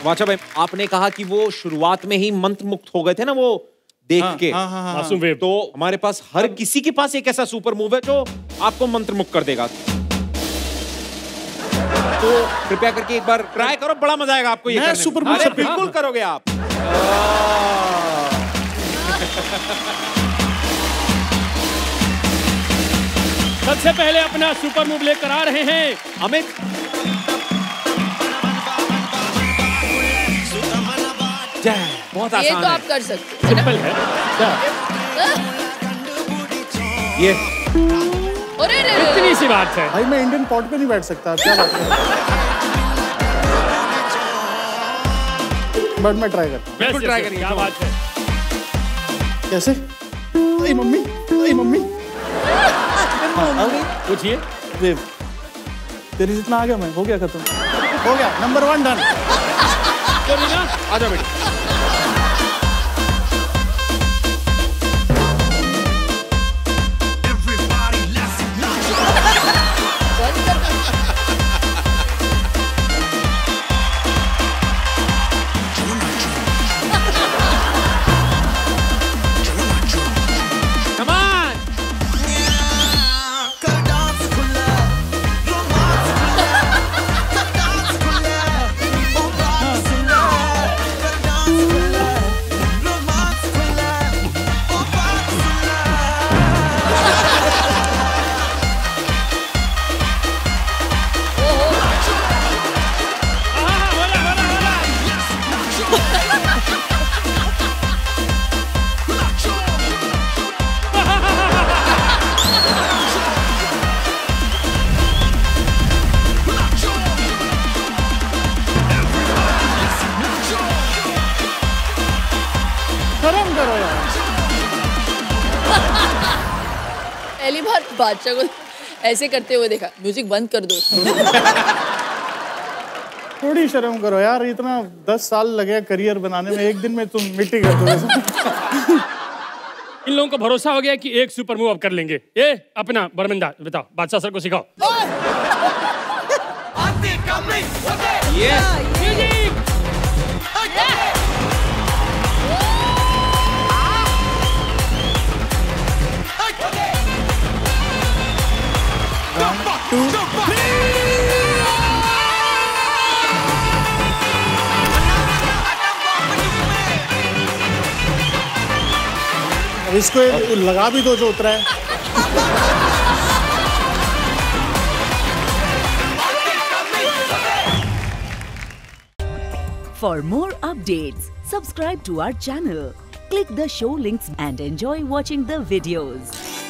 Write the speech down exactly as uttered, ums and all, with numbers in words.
बादशाह भाई, आपने कहा कि वो शुरुआत में ही मंत्र मुक्त हो गए थे ना, वो देख हाँ, के। हाँ, हाँ, हाँ, मासूम वेव। तो हमारे पास हर किसी के पास एक ऐसा सुपर मूव है जो आपको मंत्र मुक्त कर देगा। तो कृपया करके एक बार ट्राई करो, बड़ा मजा आएगा आपको ये करने में। सुपर मूव अरे बिल्कुल करोगे आप। सबसे पहले अपना सुपर मूव लेकर आ रहे हैं अमित। जय, बहुत आसान है। ये तो आप कर सकते। सिंपल है। ये अरे रे रे। इतनी सी बात है। भाई मैं इंडियन पॉट पे नहीं बैठ सकता, क्या बात है। बट मैं ट्राई करता हूँ। बिल्कुल ट्राई करिए। क्या बात है। कैसे? अरे मम्मी, अरे मम्मी। पूछिए। वेव तेरी जितना आ गया मैं, हो गया खत्म, हो गया। Number one done. आ जाओ बेटी। पहली बार बादशाह को ऐसे करते हुए देखा। म्यूजिक बंद कर दो। थोड़ी शर्म करो यार, इतना दस साल लगे करियर बनाने में, एक दिन में तुम मिट्टी कर दो। इन लोगों को भरोसा हो गया कि एक सुपर मूव अब कर लेंगे। ये अपना बर्मिंदा बताओ, बादशाह सर को सिखाओ। ये इसको लगा भी दो जो उतरा है। For more updates, subscribe to our channel, click the show links and enjoy watching the videos.